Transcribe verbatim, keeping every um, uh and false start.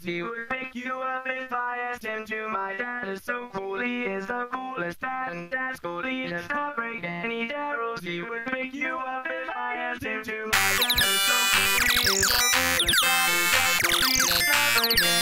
arrows. He would pick you up if I asked him to. My dad is so cool, he is the coolest dad, and dad's cool, he does not break any arrows. He would pick you up if I asked him to. My dad is so cool, he is the coolest dad, and dad's cool, he does not break any